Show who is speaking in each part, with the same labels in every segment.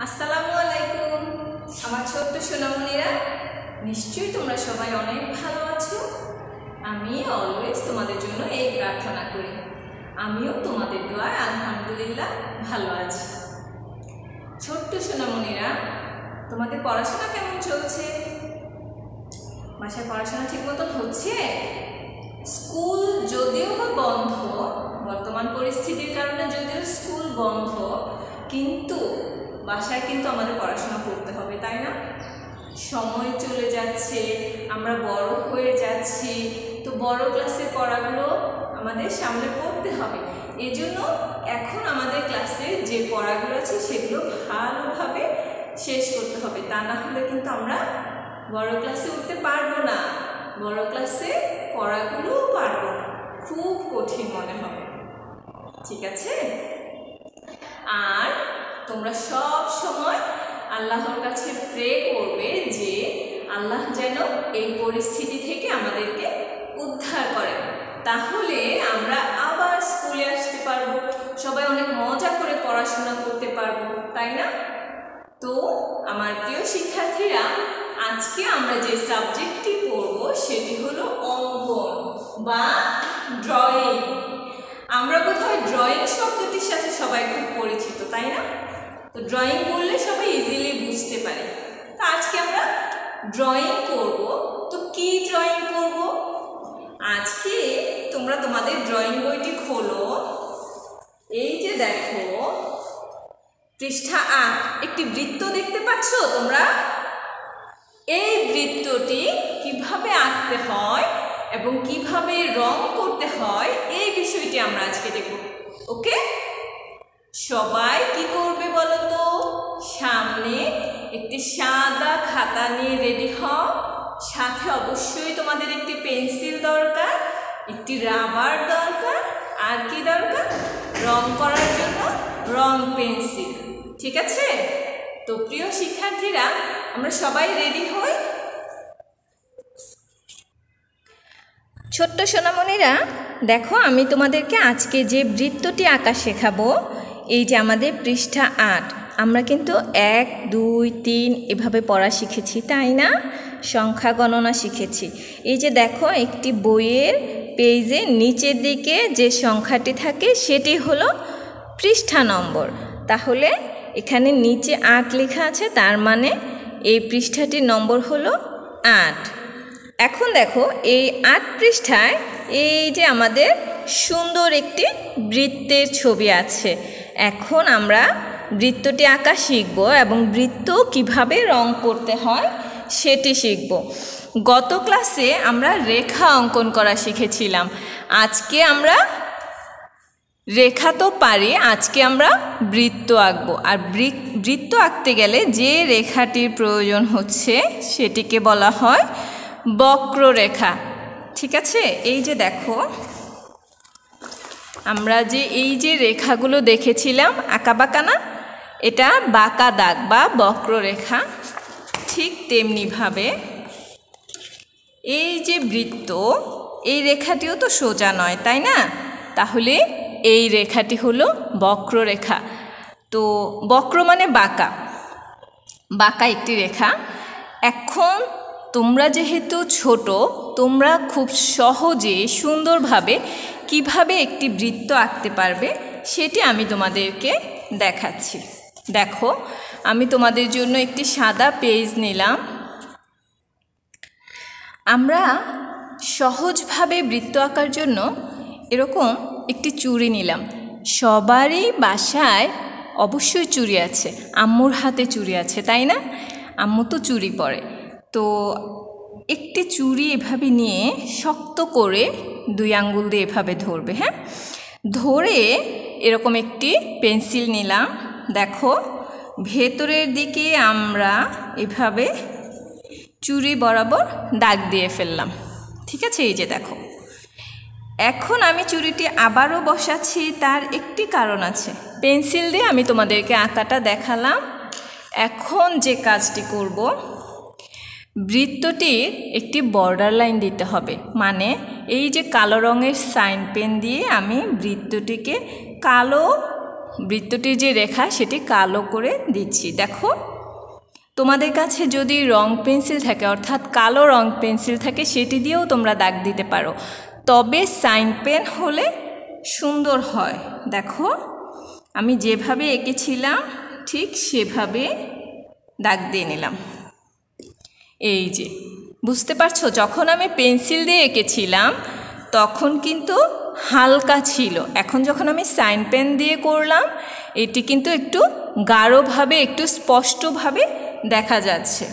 Speaker 1: আসসালামু আলাইকুম আমার ছোট্ট সোনামণিরা, নিশ্চয়ই তোমরা সবাই অনেক ভালো আছো। আমি অলওয়েজ তোমাদের জন্য এই প্রার্থনা করি, আমিও তোমাদের দোয়ায় আলহামদুলিল্লাহ ভালো আছি। ছোট্ট সোনামণিরা, তোমাদের পড়াশোনা কেমন চলছে? বাসায় পড়াশোনা ঠিক মতন হচ্ছে? স্কুল যদিও বা বন্ধ, বর্তমান পরিস্থিতির কারণে যদিও স্কুল বন্ধ, কিন্তু বাসায় কিন্তু আমাদের পড়াশোনা করতে হবে, তাই না? সময় চলে যাচ্ছে, আমরা বড় হয়ে যাচ্ছি, তো বড় ক্লাসের পড়াগুলো আমাদের সামনে পড়তে হবে। এই জন্য এখন আমাদের ক্লাসে যে পড়াগুলো আছে সেগুলো ভালোভাবে শেষ করতে হবে, তা না হলে কিন্তু আমরা বড় ক্লাসে উঠতে পারবো না, বড় ক্লাসে পড়াগুলোও পারবো না, খুব কঠিন মনে হবে। ঠিক আছে? আর তোমরা সব সময় আল্লাহর কাছে প্রে করবে যে আল্লাহ যেন এই পরিস্থিতি থেকে আমাদেরকে উদ্ধার করে, তাহলে আমরা আবার স্কুলে আসতে পারবো, সবাই অনেক মজা করে পড়াশোনা করতে পারবো, তাই না? তো আমার প্রিয় শিক্ষার্থীরা, আজকে আমরা যে সাবজেক্টটি পড়ব সেটি হলো অঙ্কন বা ড্রয়িং। আমরা বোধহয় ড্রয়িং শব্দটির সাথে সবাই খুব পরিচিত, তাই না? তো ড্রয়িং বললে সবাই ইজিলি বুঝতে পারে। তো আজকে আমরা ড্রয়িং করব। তো কি ড্রয়িং করব? আজকে তোমরা তোমাদের ড্রয়িং বইটি খোলো, এই যে দেখো পৃষ্ঠা 8, একটি বৃত্ত দেখতে পাচ্ছ তোমরা? এই বৃত্তটি কিভাবে আঁকতে হয় এবং কিভাবে রং করতে হয় এই বিষয়টি আমরা আজকে দেখব। ওকে, সবাই কি করবে বলো তো? সামনে একটি সাদা খাতা নিয়ে রেডি হও, সাথে অবশ্যই তোমাদের একটি পেন্সিল দরকার, একটি রাবার দরকার, আর কি দরকার? রং করার জন্য রং পেন্সিল। ঠিক আছে? তো প্রিয় শিক্ষার্থীরা, আমরা সবাই রেডি হই। ছোট্ট সোনামণিরা, দেখো আমি তোমাদেরকে আজকে যে বৃত্তটি আঁকা শেখাবো, এই যে আমাদের পৃষ্ঠা 8, আমরা কিন্তু 1, 2, 3 এভাবে পড়া শিখেছি, তাই না? সংখ্যা গণনা শিখেছি। এই যে দেখো একটি বইয়ের পেজে নিচের দিকে যে সংখ্যাটি থাকে সেটি হলো পৃষ্ঠা নম্বর। তাহলে এখানে নিচে 8 লেখা আছে, তার মানে এই পৃষ্ঠাটির নম্বর হলো 8। এখন দেখো এই 8 পৃষ্ঠায় এই যে আমাদের সুন্দর একটি বৃত্তের ছবি আছে। এখন আমরা বৃত্তটি আঁকা শিখব এবং বৃত্ত কিভাবে রং করতে হয় সেটি শিখব। গত ক্লাসে আমরা রেখা অঙ্কন করা শিখেছিলাম, আজকে আমরা রেখা তো পারি, আজকে আমরা বৃত্ত আঁকবো। আর বৃত্ত আঁকতে গেলে যে রেখাটির প্রয়োজন হচ্ছে সেটিকে বলা হয় বক্ররেখা। ঠিক আছে? এই যে দেখো আমরা যে এই যে রেখাগুলো দেখেছিলাম আঁকাবাঁকা না, এটা বাঁকা দাগ বা বক্ররেখা। ঠিক তেমনিভাবে এই যে বৃত্ত, এই রেখাটিও তো সোজা নয়, তাই না? তাহলে এই রেখাটি হলো বক্ররেখা। তো বক্র মানে বাঁকা, বাঁকা একটি রেখা। এখন তোমরা যেহেতু ছোট, তোমরা খুব সহজে সুন্দরভাবে কিভাবে একটি বৃত্ত আঁকতে পারবে সেটি আমি তোমাদেরকে দেখাচ্ছি। দেখো আমি তোমাদের জন্য একটি সাদা পেজ নিলাম। আমরা সহজভাবে বৃত্ত আঁকার জন্য এরকম একটি চুড়ি নিলাম। সবারই বাসায় অবশ্যই চুড়ি আছে, আম্মুর হাতে চুড়ি আছে, তাই না? আম্মু তো চুড়ি পরে। তো একটি চুড়ি এভাবে নিয়ে শক্ত করে 2 আঙ্গুল দিয়ে এভাবে ধরবে। হ্যাঁ, ধরে এরকম একটি পেন্সিল নিলাম। দেখো ভেতরের দিকে আমরা এভাবে চুড়ি বরাবর দাগ দিয়ে ফেললাম। ঠিক আছে? এই যে দেখো, এখন আমি চুড়িটি আবারও বসাচ্ছি, তার একটি কারণ আছে। পেন্সিল দিয়ে আমি তোমাদেরকে আঁকাটা দেখালাম। এখন যে কাজটি করব, বৃত্তটির একটি বর্ডার লাইন দিতে হবে, মানে এই যে কালো রঙের সাইন পেন দিয়ে আমি বৃত্তটিকে কালো বৃত্তটির যে রেখা সেটি কালো করে দিচ্ছি। দেখো, তোমাদের কাছে যদি রং পেন্সিল থাকে, অর্থাৎ কালো রং পেন্সিল থাকে, সেটি দিয়েও তোমরা দাগ দিতে পারো, তবে সাইন পেন হলে সুন্দর হয়। দেখো, আমি যেভাবে এঁকেছিলাম ঠিক সেভাবে দাগ দিয়ে নিলাম। এই যে, বুঝতে পারছো, যখন আমি পেন্সিল দিয়ে এঁকেছিলাম তখন কিন্তু হালকা ছিল, এখন যখন আমি সাইন পেন দিয়ে করলাম এটি কিন্তু একটু গাঢ়ভাবে, একটু স্পষ্টভাবে দেখা যাচ্ছে।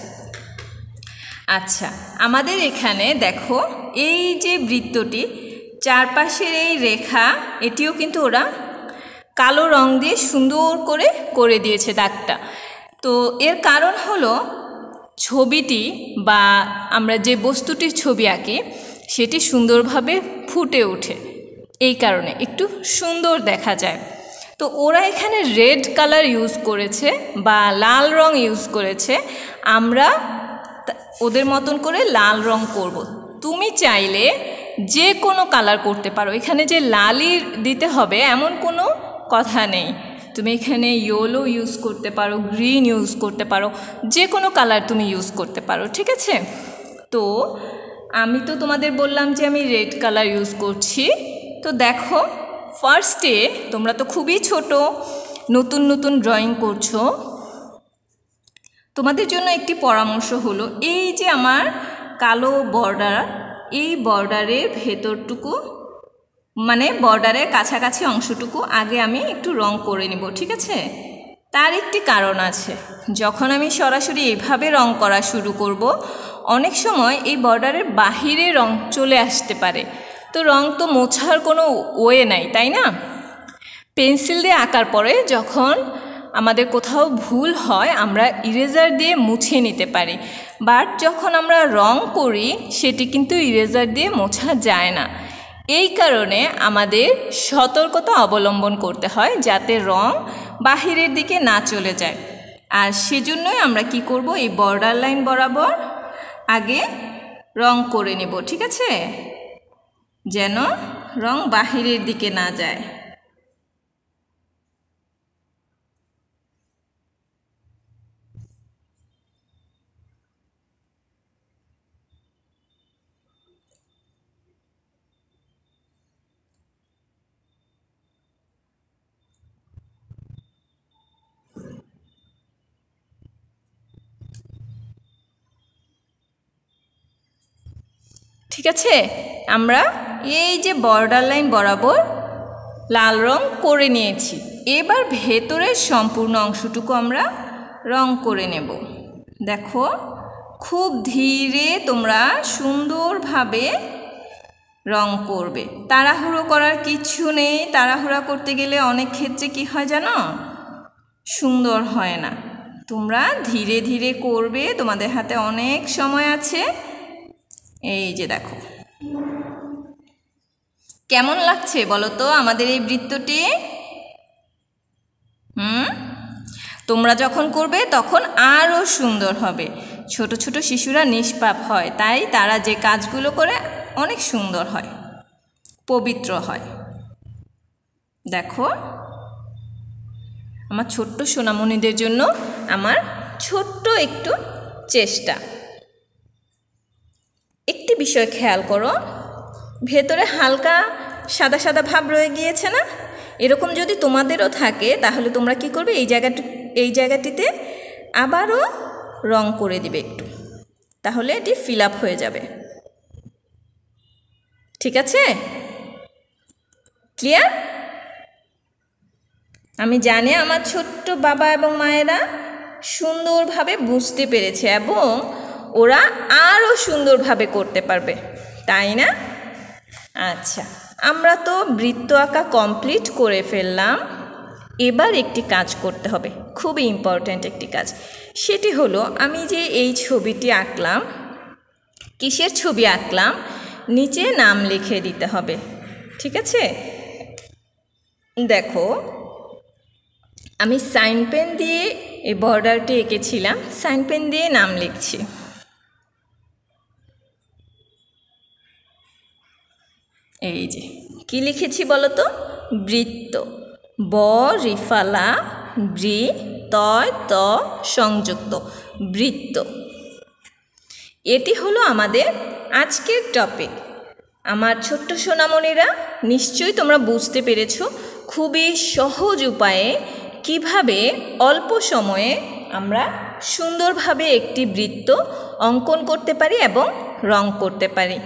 Speaker 1: আচ্ছা, আমাদের এখানে দেখো, এই যে বৃত্তটি চারপাশের এই রেখা, এটিও কিন্তু ওরা কালো রং দিয়ে সুন্দর করে দিয়েছে দাগটা। তো এর কারণ হলো ছবিটি বা আমরা যে বস্তুটির ছবি আঁকি সেটি সুন্দরভাবে ফুটে ওঠে, এই কারণে একটু সুন্দর দেখা যায়। তো ওরা এখানে রেড কালার ইউজ করেছে বা লাল রং ইউজ করেছে, আমরা ওদের মতন করে লাল রং করব। তুমি চাইলে যে কোনো কালার করতে পারো, এখানে যে লালই দিতে হবে এমন কোনো কথা নেই। তুমি এখানে ইয়েলো ইউজ করতে পারো, গ্রিন ইউজ করতে পারো, যে কোনো কালার তুমি ইউজ করতে পারো, ঠিক আছে? তো আমি তো তোমাদের বললাম যে আমি রেড কালার ইউজ করছি। তো দেখো, ফার্স্টে তোমরা তো খুবই ছোট, নতুন নতুন ড্রয়িং করছো, তোমাদের জন্য একটি পরামর্শ হলো, এই যে আমার কালো বর্ডার, এই বর্ডারের ভেতরটুকু মানে বর্ডারের কাছাকাছি অংশটুকু আগে আমি একটু রং করে নেব, ঠিক আছে? তার একটি কারণ আছে, যখন আমি সরাসরি এভাবে রং করা শুরু করব অনেক সময় এই বর্ডারের বাহিরে রং চলে আসতে পারে। তো রং তো মোছার কোনো ওয়ে নাই, তাই না? পেন্সিল দিয়ে আঁকার পরে যখন আমাদের কোথাও ভুল হয় আমরা ইরেজার দিয়ে মুছে নিতে পারি, বাট যখন আমরা রং করি সেটি কিন্তু ইরেজার দিয়ে মোছা যায় না। এই কারণে আমাদের সতর্কতা অবলম্বন করতে হয় যাতে রং বাহিরের দিকে না চলে যায়। আর সেজন্যই আমরা কি করব, এই বর্ডার লাইন বরাবর আগে রং করে নেব, ঠিক আছে? যেন রং বাহিরের দিকে না যায়। ঠিক আছে, আমরা এই যে বর্ডার লাইন বরাবর লাল রং করে নিয়েছি, এবার ভেতরের সম্পূর্ণ অংশটুকু আমরা রং করে নেব। দেখো, খুব ধীরে তোমরা সুন্দরভাবে রং করবে, তাড়াহুড়ো করার কিছু নেই। তাড়াহুড়া করতে গেলে অনেক ক্ষেত্রে কি হয় জানো, সুন্দর হয় না। তোমরা ধীরে ধীরে করবে, তোমাদের হাতে অনেক সময় আছে। এই যে দেখো, কেমন লাগছে বলো তো আমাদের এই বৃত্তটি? তোমরা যখন করবে তখন আরও সুন্দর হবে। ছোট ছোট শিশুরা নিষ্পাপ হয়, তাই তারা যে কাজগুলো করে অনেক সুন্দর হয়, পবিত্র হয়। দেখো, আমার ছোট্ট সোনামণিদের জন্য আমার ছোট্ট একটু চেষ্টা। একটি বিষয় খেয়াল করো, ভেতরে হালকা সাদা সাদা ভাব রয়ে গিয়েছে না? এরকম যদি তোমাদেরও থাকে তাহলে তোমরা কি করবে, এই জায়গাটিতে আবারও রং করে দিবে একটু, তাহলে এটি ফিল আপ হয়ে যাবে। ঠিক আছে? ক্লিয়ার? আমি জানি আমার ছোট্ট বাবা এবং মায়েরা সুন্দরভাবে বুঝতে পেরেছে এবং ওরা আরও সুন্দরভাবে করতে পারবে, তাই না? আচ্ছা, আমরা তো বৃত্ত আঁকা কমপ্লিট করে ফেললাম। এবার একটি কাজ করতে হবে, খুবই ইম্পর্ট্যান্ট একটি কাজ। সেটি হলো, আমি যে এই ছবিটি আঁকলাম, কিসের ছবি আঁকলাম, নিচে নাম লিখে দিতে হবে। ঠিক আছে? দেখো, আমি সাইন পেন দিয়ে এই বর্ডারটি এঁকেছিলাম, সাইন পেন দিয়ে নাম লিখছি। এই যে কি লিখেছি বলো তো, বৃত্ত। ব রিফালা বৃ তয় ত সংযুক্ত বৃত্ত। এটি হলো আমাদের আজকের টপিক। আমার ছোট্ট সোনামণিরা, নিশ্চয়ই তোমরা বুঝতে পেরেছো খুবই সহজ উপায়ে কিভাবে অল্প সময়ে আমরা সুন্দরভাবে একটি বৃত্ত অঙ্কন করতে পারি এবং রং করতে পারি।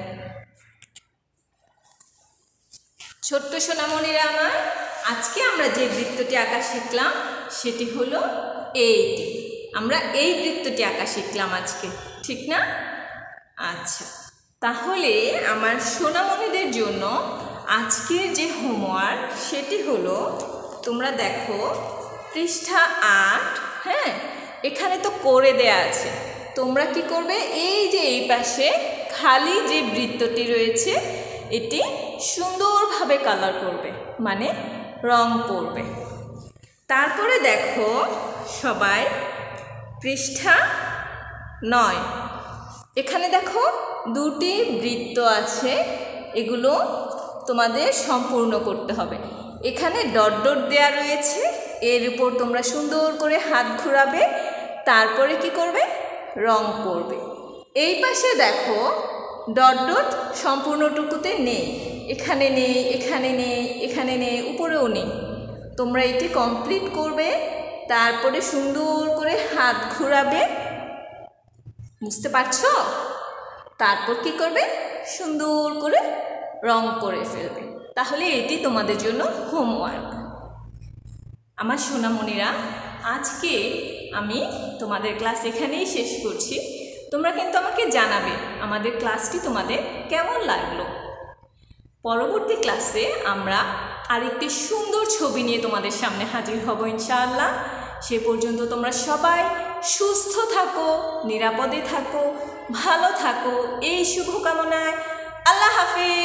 Speaker 1: ছোট্ট সোনামণিরা আমার, আজকে আমরা যে বৃত্তটি আঁকা শিখলাম সেটি হলো এইটি। আমরা এই বৃত্তটি আঁকা শিখলাম আজকে, ঠিক না? আচ্ছা, তাহলে আমার সোনামণিদের জন্য আজকের যে হোমওয়ার্ক সেটি হলো, তোমরা দেখো পৃষ্ঠা 8, হ্যাঁ, এখানে তো করে দেয়া আছে। তোমরা কি করবে, এই যে এই পাশে খালি যে বৃত্তটি রয়েছে এটি সুন্দরভাবে কালার করবে, মানে রং করবে। তারপরে দেখো সবাই পৃষ্ঠা 9, এখানে দেখো দুটি বৃত্ত আছে, এগুলো তোমাদের সম্পূর্ণ করতে হবে। এখানে ডট ডট দেয়া রয়েছে, এর উপর তোমরা সুন্দর করে হাত ঘোরাবে, তারপরে কি করবে, রং করবে। এই পাশে দেখো ডট ডট সম্পূর্ণটুকুতে নেই, এখানে নেই, এখানে নেই, এখানে নেই, উপরেও নেই। তোমরা এটি কমপ্লিট করবে, তারপরে সুন্দর করে হাত ঘোরাবে, বুঝতে পারছো? তারপর কি করবে, সুন্দর করে রং করে ফেলবে। তাহলে এটি তোমাদের জন্য হোমওয়ার্ক। আমার সোনামণিরা, আজকে আমি তোমাদের ক্লাস এখানেই শেষ করছি। তোমরা কিন্তু আমাকে জানাবে আমাদের ক্লাসটি তোমাদের কেমন লাগলো। পরবর্তী ক্লাসে আমরা আরেকটি সুন্দর ছবি নিয়ে তোমাদের সামনে হাজির হব ইনশাআল্লাহ। সে পর্যন্ত তোমরা সবাই সুস্থ থাকো, নিরাপদে থাকো, ভালো থাকো, এই শুভকামনায় আল্লাহ হাফেজ।